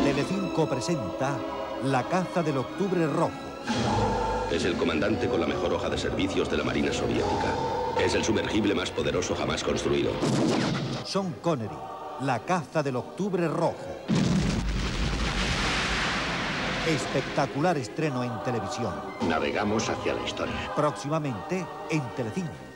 Telecinco presenta La caza del Octubre Rojo. Es el comandante con la mejor hoja de servicios de la Marina Soviética. Es el sumergible más poderoso jamás construido. Sean Connery, La caza del Octubre Rojo. Espectacular estreno en televisión. Navegamos hacia la historia. Próximamente en Telecinco.